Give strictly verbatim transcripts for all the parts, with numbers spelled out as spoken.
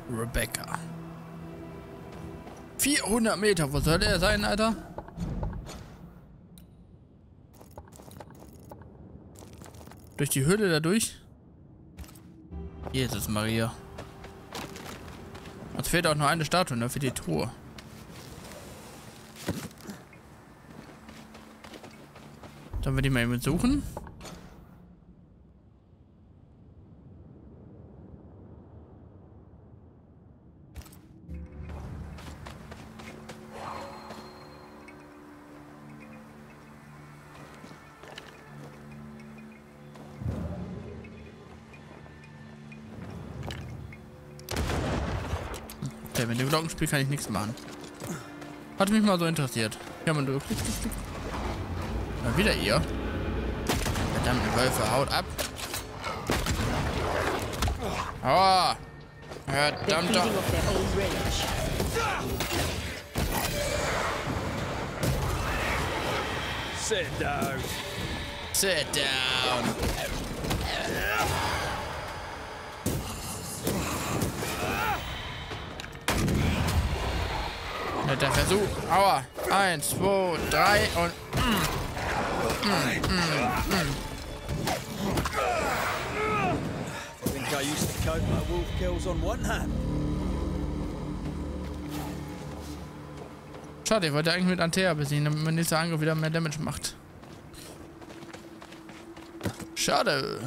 Rebecca. vierhundert Meter, wo soll er sein, Alter? Durch die Höhle da durch? Jesus Maria. Uns fehlt auch noch eine Statue, ne, für die Truhe. Sollen wir die mal eben suchen? Okay, mit dem Glockenspiel kann ich nichts machen. Hat mich mal so interessiert. Ja, man du. Mal wieder ihr. Verdammte Wölfe, haut ab. Aua! Verdammter. Sit down. Sit down. Netter Versuch. Aua. Eins, zwei, drei und. Mm. Mm, mm, mm. I think I used to count my wolf kills on one hand. Schade, ich wollte eigentlich mit Antea besiegen, damit mein nächster Angriff wieder mehr Damage macht. Schade.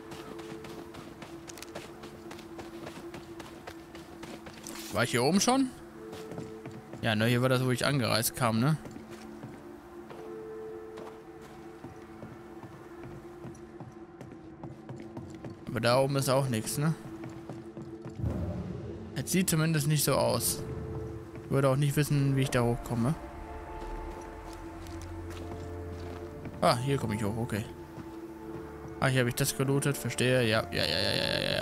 War ich hier oben schon? Ja, ne, hier war das, wo ich angereist kam, ne? Aber da oben ist auch nichts, ne? Es sieht zumindest nicht so aus. Ich würde auch nicht wissen, wie ich da hochkomme. Ah, hier komme ich hoch, okay. Ah, hier habe ich das gelootet, verstehe. Ja, ja, ja, ja, ja, ja, ja.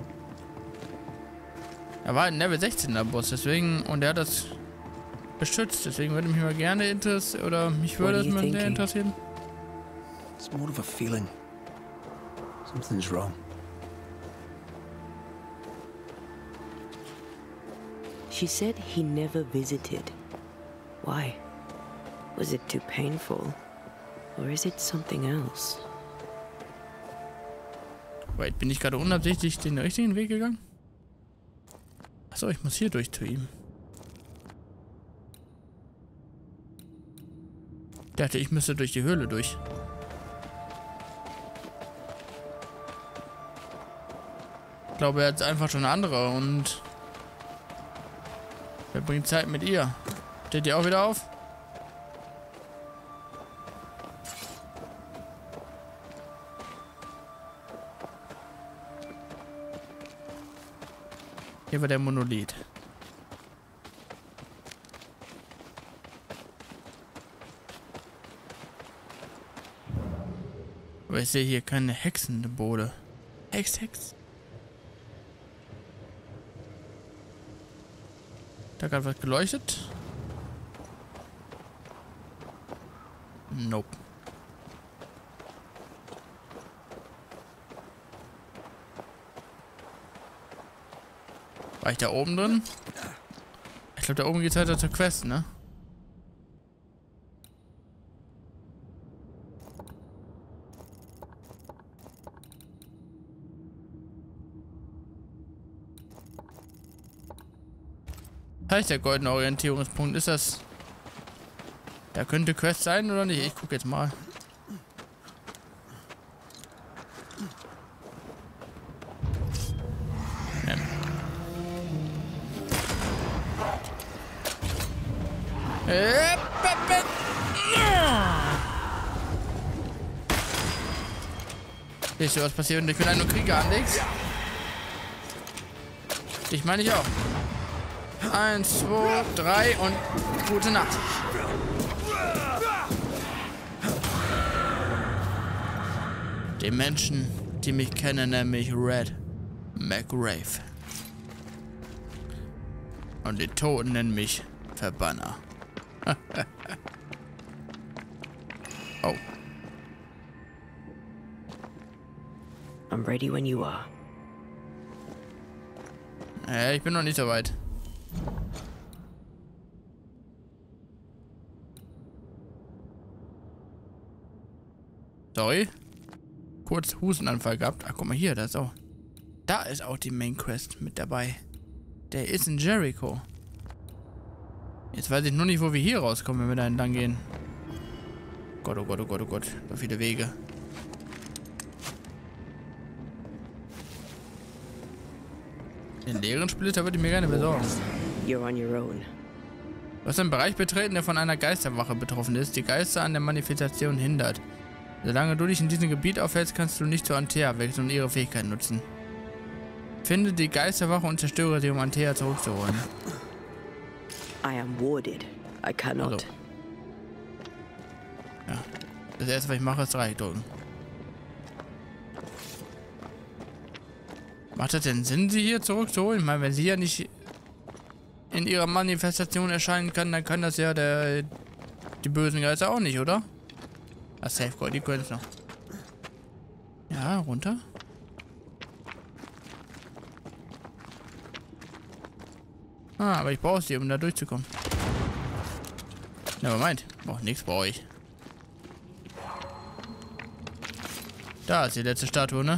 Er war ein Level sechzehner Boss, deswegen, und er hat das beschützt, deswegen würde mich mal gerne interessieren, oder mich würde es mal sehr interessieren. It's more of a feeling. Something's wrong. She said he never visited. Why? Was it too painful? Or is it something else? Wait, bin ich gerade unabsichtlich den richtigen Weg gegangen? Achso, ich muss hier durch zu ihm. Ich dachte, ich müsste durch die Höhle durch. Ich glaube, er hat einfach schon eine andere und wer bringt Zeit mit ihr? Steht die auch wieder auf? Hier war der Monolith. Aber ich sehe hier keine Hexensymbole. Hex, Hex. Da gerade was geleuchtet? Nope. War ich da oben drin? Ich glaube, da oben geht es weiter zur Quest, ne? Heißt der goldene Orientierungspunkt? Ist das... Da könnte Quest sein oder nicht? Ich gucke jetzt mal. Ja. Siehst du, was passiert, wenn du mit einem Krieger anlegst? Ich meine ich auch. Eins, zwei, drei und gute Nacht. Die Menschen, die mich kennen, nennen mich Red McRave. Und die Toten nennen mich Verbanner. Oh. I'm ready when you are. Äh, ich bin noch nicht so weit. Sorry. Kurz Hustenanfall gehabt. Ach, guck mal hier, da ist auch. Da ist auch die Main Quest mit dabei. Der ist in Jericho. Jetzt weiß ich nur nicht, wo wir hier rauskommen, wenn wir da entlang gehen. Gott, oh Gott, oh Gott, oh Gott. So viele Wege. Den leeren Splitter würde ich mir gerne besorgen. You're on your own. Du hast einen Bereich betreten, der von einer Geisterwache betroffen ist, die Geister an der Manifestation hindert. Solange du dich in diesem Gebiet aufhältst, kannst du nicht zu Antea wechseln und ihre Fähigkeiten nutzen. Finde die Geisterwache und zerstöre sie, um Antea zurückzuholen. I am warded. I cannot. Also. Ja. Das erste, was ich mache, ist Dreieck drücken. Macht das denn Sinn, sie hier zurückzuholen? Ich meine, wenn sie ja nicht in ihrer Manifestation erscheinen kann, dann kann das ja der die bösen Geister auch nicht, oder? Das Safeguard, die können es noch. Ja, runter. Ah, aber ich brauche sie, um da durchzukommen. Na, meint, braucht nichts bei euch. Da ist die letzte Statue, ne?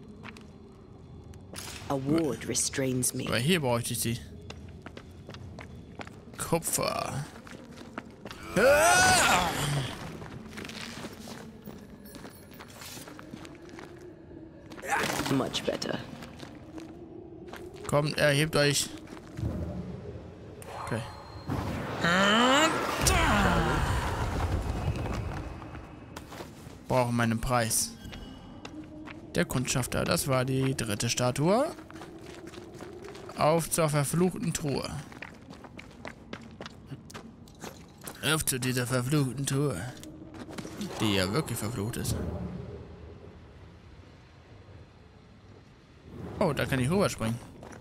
A ward restrains me. Aber hier bräuchte ich sie. Kupfer. Ah! Much better. Kommt, erhebt euch. Okay. Brauchen meinen Preis. Der Kundschafter, das war die dritte Statue. Auf zur verfluchten Truhe. Auf zu dieser verfluchten Truhe. Die ja wirklich verflucht ist. Oh, da kann ich rüberspringen.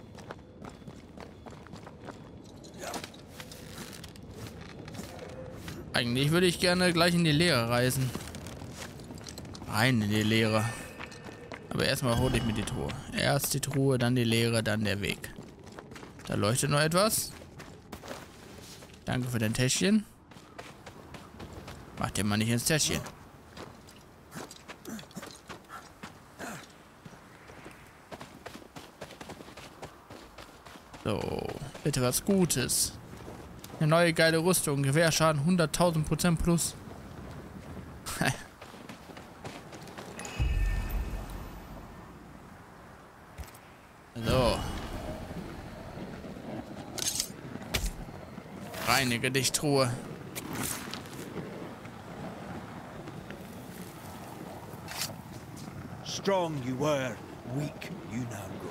Eigentlich würde ich gerne gleich in die Leere reisen. Rein in die Leere. Aber erstmal hole ich mir die Truhe. Erst die Truhe, dann die Leere, dann der Weg. Da leuchtet noch etwas. Danke für dein Täschchen. Mach dir mal nicht ins Täschchen. So, bitte was Gutes. Eine neue geile Rüstung. Gewehrschaden hunderttausend Prozent plus. So. Reinige dich, Truhe. Strong you were, weak you now grow.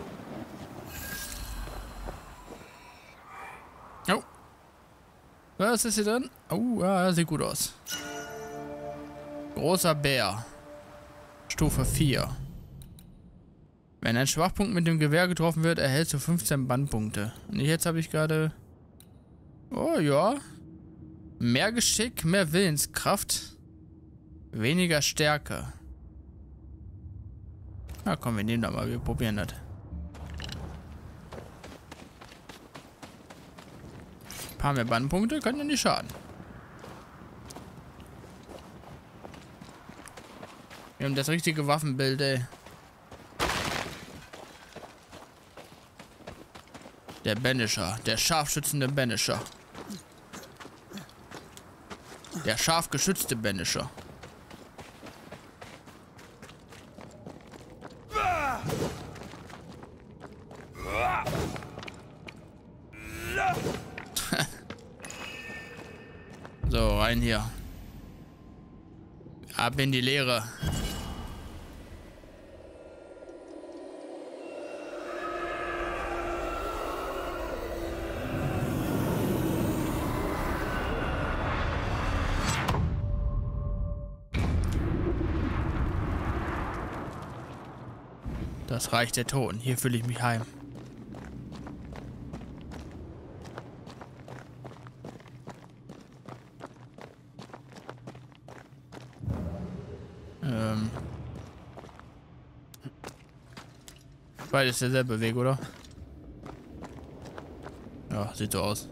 Oh. Was ist hier drin? Oh, ja, sieht gut aus. Großer Bär. Stufe vier. Wenn ein Schwachpunkt mit dem Gewehr getroffen wird, erhältst du fünfzehn Bannpunkte. Und jetzt habe ich gerade... Oh, ja. Mehr Geschick, mehr Willenskraft. Weniger Stärke. Na komm, wir nehmen da mal. Wir probieren das. Ein paar mehr Bannpunkte können ja nicht schaden. Wir haben das richtige Waffenbild, ey. Der Banisher, der scharfschützende Banisher. Der scharf geschützte Banisher. So, rein hier. Ab in die Leere. Das Reich der Toten. Hier fühle ich mich heim. Ähm. Beides derselbe Weg, oder? Ja, sieht so aus.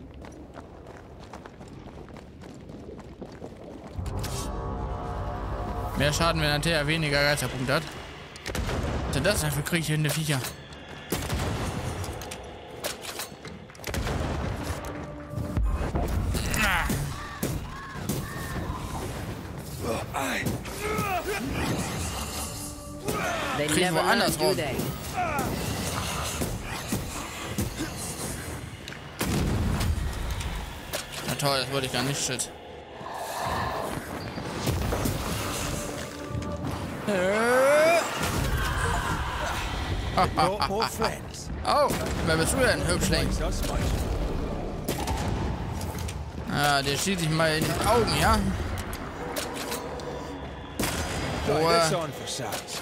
Mehr Schaden, wenn Antea weniger Geisterpunkte hat. Was ist denn das denn für kriechende Viecher? They Krieg never learn, woanders do rum. they? Na toll, das wollte ich gar nicht, shit. Brought more friends. Oh, wer bist du denn, Hübschling? That's spicy. Ah, der schießt sich mal in die Augen, ja? Try Oh, this äh. on for size.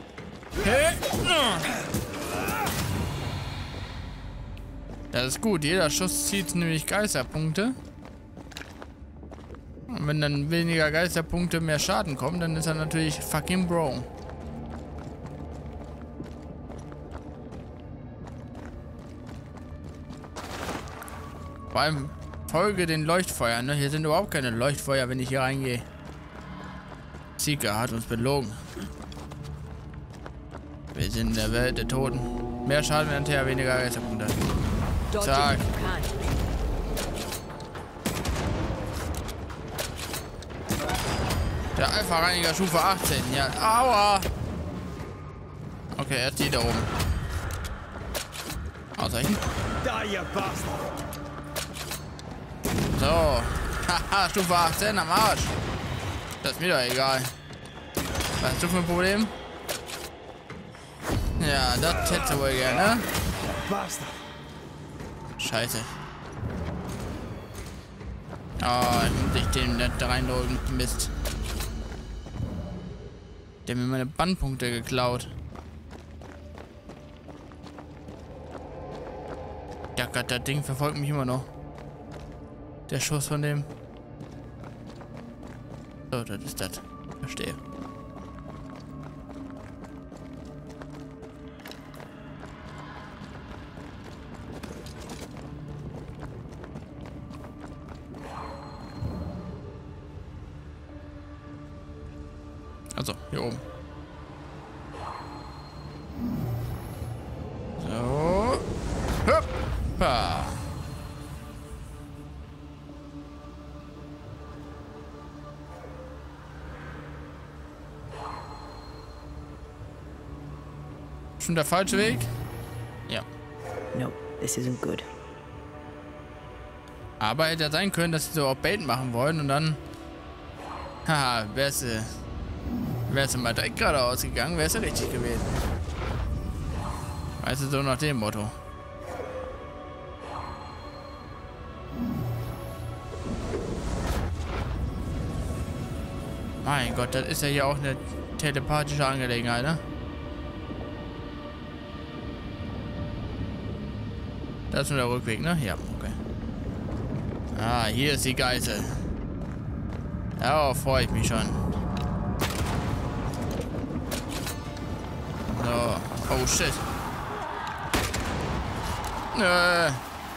Das ist gut, jeder Schuss zieht nämlich Geisterpunkte. Und wenn dann weniger Geisterpunkte mehr Schaden kommen, dann ist er natürlich fucking bro. Vor allem folge den Leuchtfeuern, ne? Hier sind überhaupt keine Leuchtfeuer, wenn ich hier reingehe. Seeker hat uns belogen. Wir sind in der Welt der Toten. Mehr Schaden, wenn Antea weniger Geisterpunkte hat. Dodge Zack. it if you can. Der Alpha-Reiniger Stufe achtzehn. Ja, aua. Okay, er ist die da oben. Ausreichen. Die, you bastard! So. Haha, Stufe achtzehn am Arsch. Das ist mir doch egal. Was hast du für ein Problem? Ja, das hättest du wohl gerne. Bastard! Scheiße. Oh, ich muss ich den nicht da reindrücken. Mist. Der hat mir meine Bannpunkte geklaut. Ja Gott, das Ding verfolgt mich immer noch. Der Schuss von dem. So, das ist das. Verstehe. Also, hier oben. So. Hoppa. Schon der falsche Weg? Ja. No, this isn't good. Aber hätte ja sein können, dass sie so auch Bait machen wollen und dann. Haha, wär's, äh, wär's mal direkt geradeaus gegangen, wär's ja richtig gewesen. Weißt du, so nach dem Motto. Mein Gott, das ist ja hier auch eine telepathische Angelegenheit, ne? Das ist nur der Rückweg, ne? Ja, okay. Ah, hier ist die Geißel. Darauf freue ich mich schon. So. Oh, shit. Äh.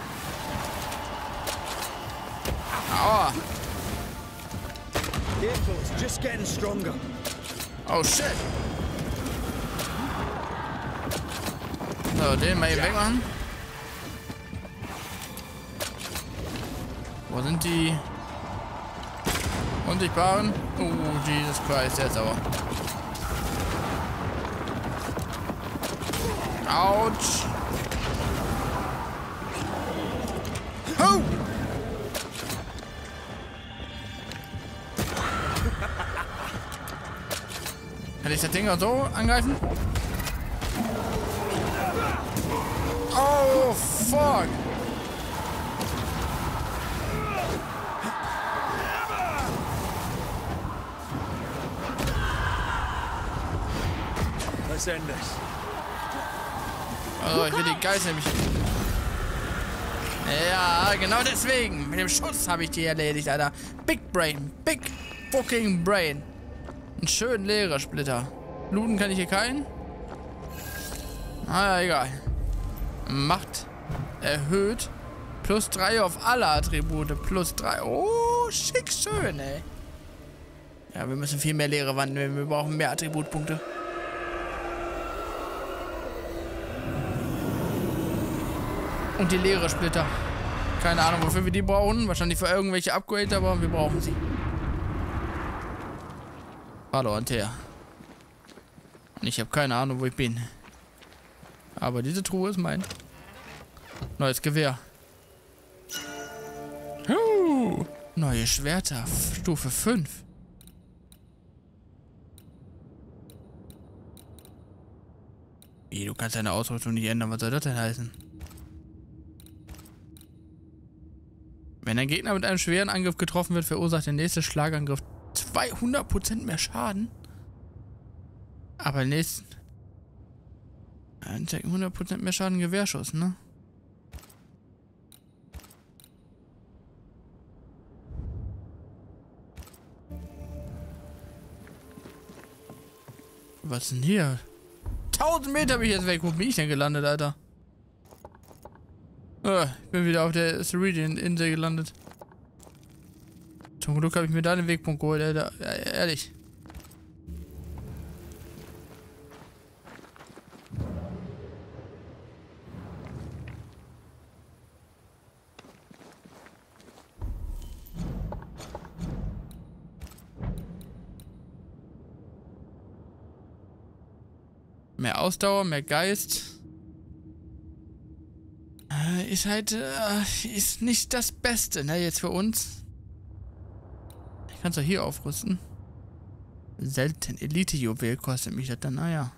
Aua. Careful, it's just getting stronger. Oh, shit. So, den mal eben wegmachen. Wo sind die Unsichtbaren? Oh, Jesus Christ, der ist sauer. Autsch. Oh! Kann ich das Ding auch so angreifen? Oh, fuck! Let's end this. Also, ich will die Geißel mich. Ja, genau deswegen. Mit dem Schuss habe ich die erledigt, Alter. Big Brain. Big fucking Brain. Ein schön leerer Splitter. Looten kann ich hier keinen. Ah ja, egal. Macht erhöht. Plus drei auf alle Attribute. Plus drei. Oh, schick schön, ey. Ja, wir müssen viel mehr leere Wand nehmen. Wir brauchen mehr Attributpunkte. Und die leere Splitter. Keine Ahnung, wofür wir die brauchen. Wahrscheinlich für irgendwelche Upgrades, aber wir brauchen sie. Hallo, Antea. Und ich habe keine Ahnung, wo ich bin. Aber diese Truhe ist mein. Neues Gewehr. Uh, neue Schwerter. Stufe fünf. Wie, du kannst deine Ausrüstung nicht ändern. Was soll das denn heißen? Wenn ein Gegner mit einem schweren Angriff getroffen wird, verursacht der nächste Schlagangriff zweihundert Prozent mehr Schaden. Aber nächsten... hundert Prozent mehr Schaden Gewehrschuss, ne? Was ist denn hier? tausend Meter bin ich jetzt weg. Wo bin ich denn gelandet, Alter? Oh, ich bin wieder auf der Ceridian-Insel gelandet. Zum Glück habe ich mir da den Wegpunkt geholt, Alter. Ja, ehrlich. Mehr Ausdauer, mehr Geist. Äh, ist halt, äh, ist nicht das Beste, ne, jetzt für uns. Ich kann es doch hier aufrüsten. Selten. Elite-Juwel kostet mich das dann, naja.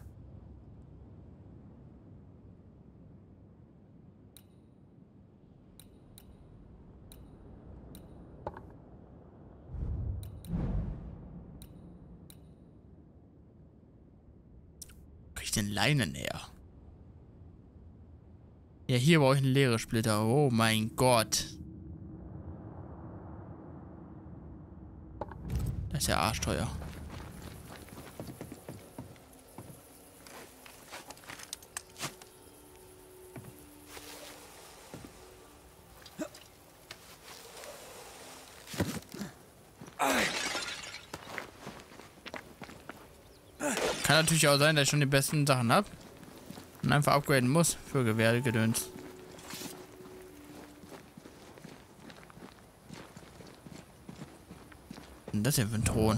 Den Leinen her. Ja, hier brauche ich einen leeren Splitter. Oh mein Gott. Das ist ja arschteuer. Kann natürlich auch sein, dass ich schon die besten Sachen habe und einfach upgraden muss für Gewehrgedöns. Was ist das denn für ein Thron?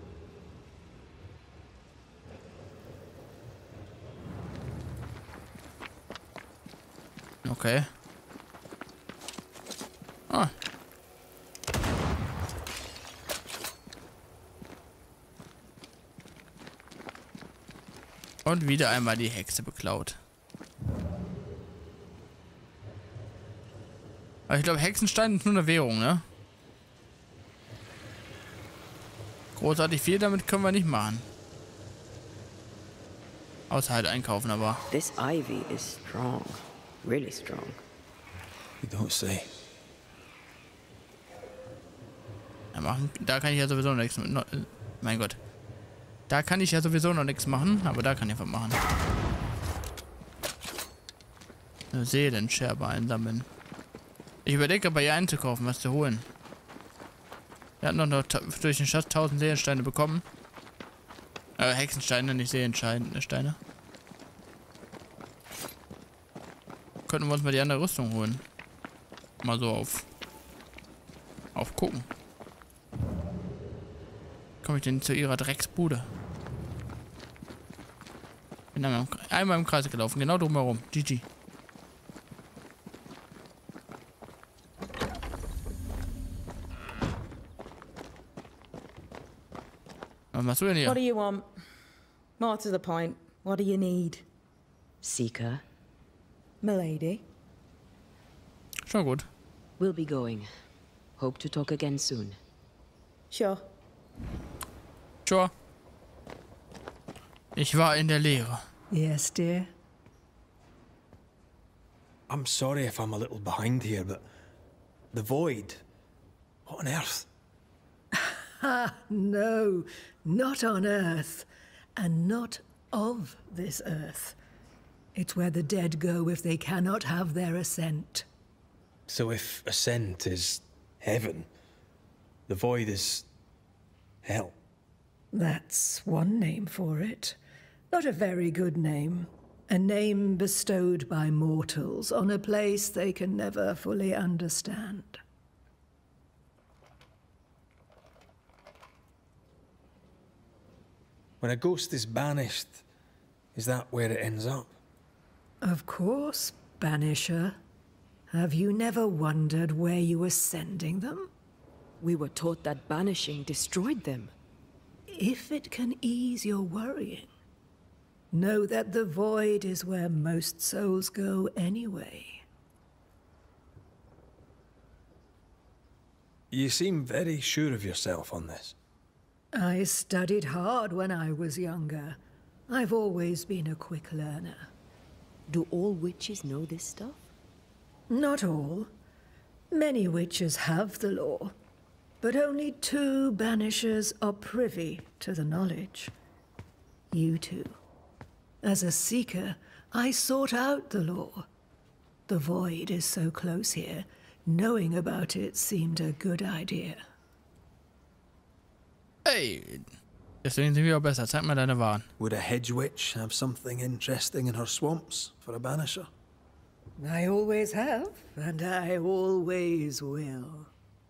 Okay. Ah. Und wieder einmal die Hexe beklaut. Aber ich glaube, Hexenstein ist nur eine Währung, ne? Großartig viel damit können wir nicht machen. Außer halt einkaufen, aber. This ivy is strong. Really strong. You don't say. Ja, machen. Da kann ich ja sowieso nichts mit. No, mein Gott. Da kann ich ja sowieso noch nichts machen, aber da kann ich was machen. Eine Seelenscherbe einsammeln. Ich überlege, bei ihr einzukaufen, was zu holen. Wir hatten noch, noch durch den Schatz tausend Seelensteine bekommen. Äh, Hexensteine, nicht Seelensteine. Könnten wir uns mal die andere Rüstung holen. Mal so auf. Auf gucken. Komme ich denn zu ihrer Drecksbude? Bin einmal im, einmal im Kreis gelaufen, genau drumherum. G G. Was machst du denn hier? What do you want? More to the point. What do you need? Seeker, Milady? Schon gut. we'll be going. Hope to talk again soon. Sure. Sure. Ich war in der Lehre. Yes, dear. I'm sorry if I'm a little behind here, but the void. What on earth? Ah, no, not on Earth, and not of this Earth. It's where the dead go if they cannot have their ascent. So if Ascent is heaven, the Void is hell. That's one name for it. Not a very good name. A name bestowed by mortals on a place they can never fully understand. When a ghost is banished, is that where it ends up? Of course, Banisher. Have you never wondered where you were sending them? We were taught that banishing destroyed them. If it can ease your worrying, know that the Void is where most souls go anyway. You seem very sure of yourself on this. I studied hard when I was younger. I've always been a quick learner. Do all witches know this stuff? Not all. Many witches have the law, but only two banishers are privy to the knowledge. You two. As a seeker, I sought out the law. The Void is so close here, knowing about it seemed a good idea. Hey, deswegen sind wir auch besser. Zeig mal deine Waren. Would a hedge witch have something interesting in her swamps for a banisher? I always have, and I always will.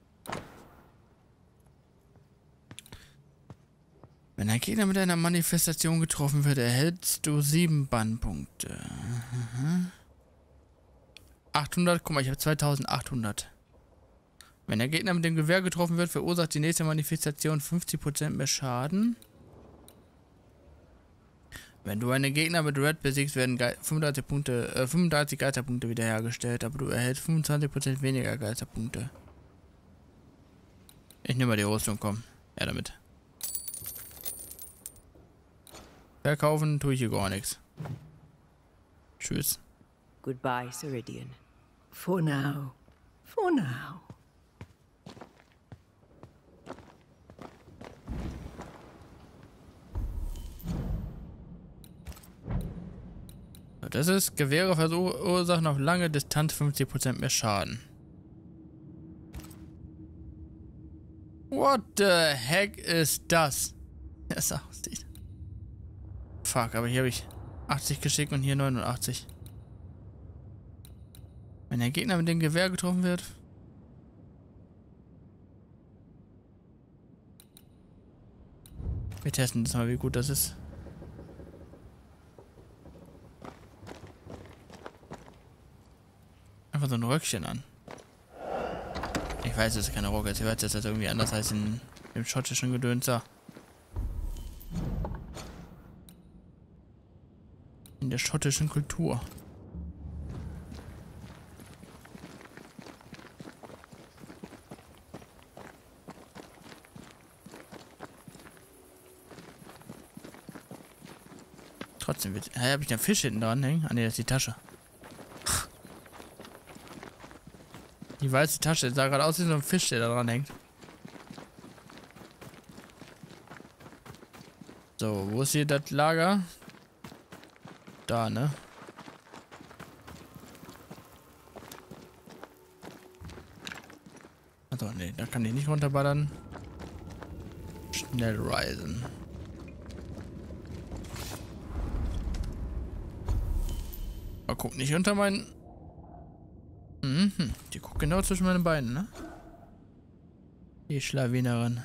Wenn ein Gegner mit einer Manifestation getroffen wird, erhältst du sieben Bannpunkte. Mhm. achthundert, guck mal, ich habe zweitausendachthundert. Wenn der Gegner mit dem Gewehr getroffen wird, verursacht die nächste Manifestation fünfzig Prozent mehr Schaden. Wenn du einen Gegner mit Red besiegst, werden fünfunddreißig Punkte, äh, fünfunddreißig Geisterpunkte wiederhergestellt, aber du erhältst fünfundzwanzig Prozent weniger Geisterpunkte. Ich nehme mal die Rüstung, komm. Ja, damit. Verkaufen tue ich hier gar nichts. Tschüss. Goodbye, Ceridian. For now. For now. Das ist, Gewehre verursachen auf lange Distanz fünfzig Prozent mehr Schaden. What the heck ist das? Das aussieht. Fuck, aber hier habe ich achtzig geschickt und hier neunundachtzig. Wenn der Gegner mit dem Gewehr getroffen wird. Wir testen das mal, wie gut das ist. Einfach so ein Röckchen an. Ich weiß, es ist keine Rock, jetzt hört es jetzt irgendwie anders als in dem schottischen Gedönser. In der schottischen Kultur. Trotzdem wird. Hä, habe ich einen Fisch hinten dran hängen? Ah ne, das ist die Tasche. Die weiße Tasche sah gerade aus wie so ein Fisch, der da dran hängt. So, wo ist hier das Lager? Da, ne? Also, ne, da kann ich nicht runterballern. Schnell reisen. Aber guck nicht unter meinen... Mhm, die guckt genau zwischen meinen Beinen, ne? Die Schlawinerin.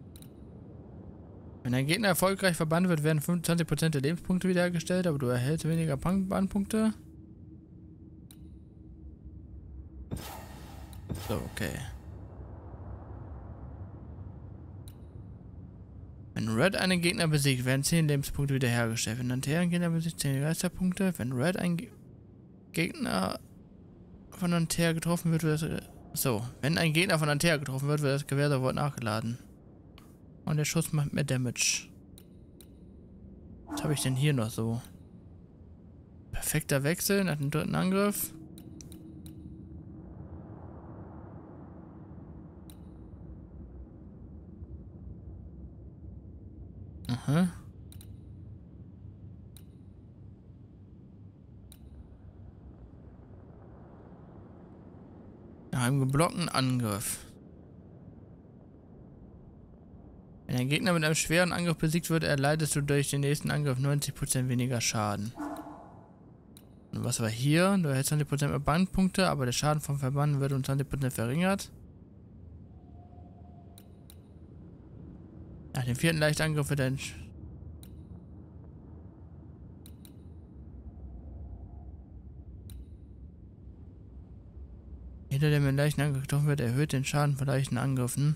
Wenn ein Gegner erfolgreich verbannt wird, werden fünfundzwanzig Prozent der Lebenspunkte wiederhergestellt, aber du erhältst weniger Bannpunkte. So, okay. Wenn Red einen Gegner besiegt, werden zehn Lebenspunkte wiederhergestellt. Wenn ein einen Gegner besiegt, zehn Geisterpunkte. Wenn Red einen Ge Gegner von Antea getroffen wird, wird das... So, wenn ein Gegner von Antea getroffen wird, wird das Gewehr sofort nachgeladen. Und der Schuss macht mehr Damage. Was habe ich denn hier noch so? Perfekter Wechsel nach dem dritten Angriff. Aha. Nach einem geblockten Angriff. Wenn ein Gegner mit einem schweren Angriff besiegt wird, erleidest du durch den nächsten Angriff neunzig Prozent weniger Schaden. Und was war hier? Du erhältst zwanzig Prozent mehr Bandpunkte, aber der Schaden vom Verband wird um zwanzig Prozent verringert. Nach dem vierten Leichtangriff wird ein... Sch Jeder, der mit einem leichten Angriff getroffen wird, erhöht den Schaden von leichten Angriffen.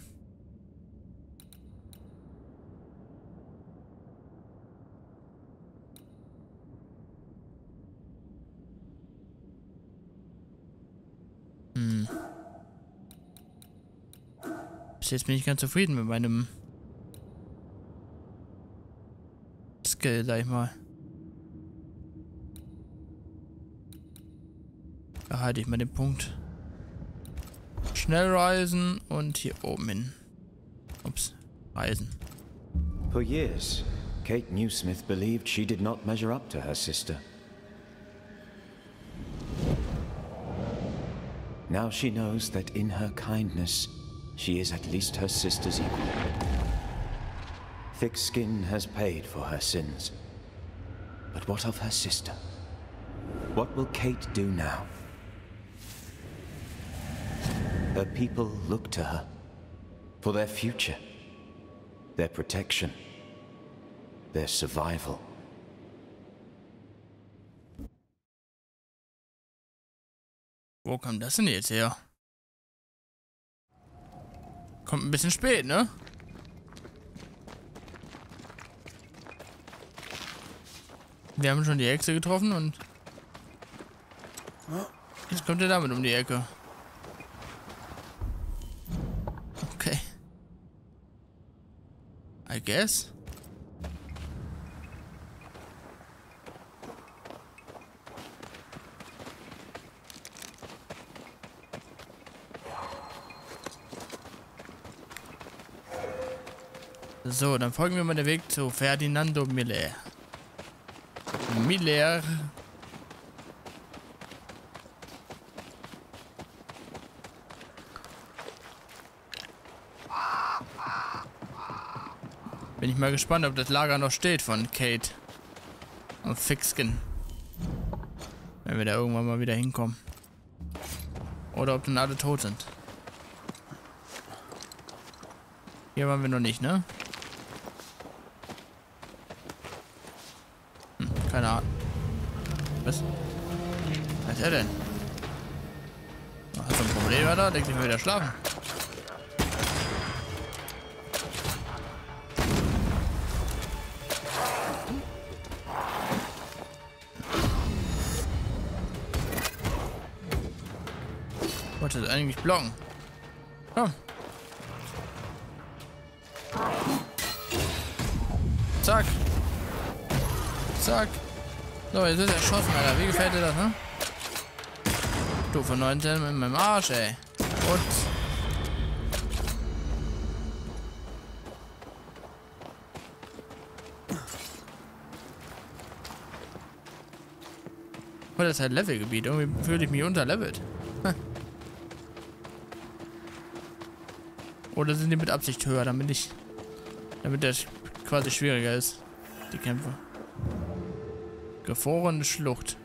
Hm. Bis jetzt bin ich ganz zufrieden mit meinem Skill, sag ich mal. Da halte ich mal den Punkt. Schnell reisen und hier oben hin. Ups, reisen. For years, Kate Newsmith believed she did not measure up to her sister. Now she knows that in her kindness, she is at least her sister's equal. Thick skin has paid for her sins. But what of her sister? What will Kate do now? Her people look to her for their future, their protection, their survival. Wo kam das denn jetzt her? Kommt ein bisschen spät, ne? Wir haben schon die Hexe getroffen und jetzt kommt er damit um die Ecke. Okay. I guess. So, dann folgen wir mal den Weg zu Ferdinando Miller. Miller. Bin ich mal gespannt, ob das Lager noch steht von Kate und Thickskin. Wenn wir da irgendwann mal wieder hinkommen. Oder ob dann alle tot sind. Hier waren wir noch nicht, ne? Hm, keine Ahnung. Was? Was ist er denn? Hat so ein Problem, oder? Denkt sich mal wieder schlafen. Ich wollte das eigentlich blocken. Komm. Zack. Zack. So, jetzt ist er erschossen, Alter. Wie gefällt dir das, ne? Stufe neunzehn mit meinem Arsch, ey. Und... Oh, das ist halt Levelgebiet. Irgendwie fühle ich mich unterlevelt. Hm. Oder sind die mit Absicht höher, damit ich... Damit das quasi schwieriger ist. Die Kämpfe. Gefrorene Schlucht.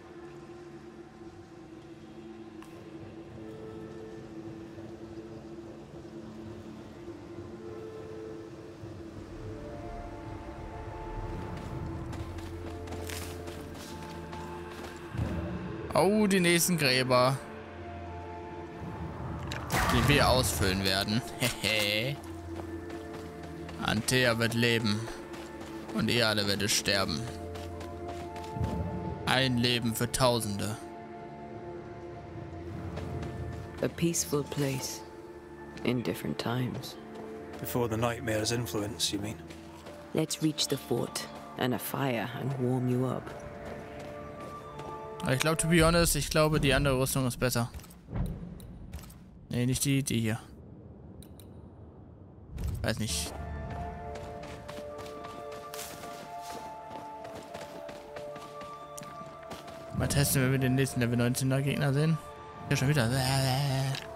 Oh, die nächsten Gräber. Die wir ausfüllen werden. Hehe. Antea wird leben. Und ihr alle werdet sterben. Ein Leben für Tausende. A peaceful place. In different times. Before the nightmare's influence, you mean? Let's reach the fort and a fire and warm you up. Ich glaube, to be honest, ich glaube, die andere Rüstung ist besser. Nee, nicht die, die hier. Weiß nicht. Mal testen, wenn wir den nächsten Level neunzehner Gegner sehen. Ja, schon wieder.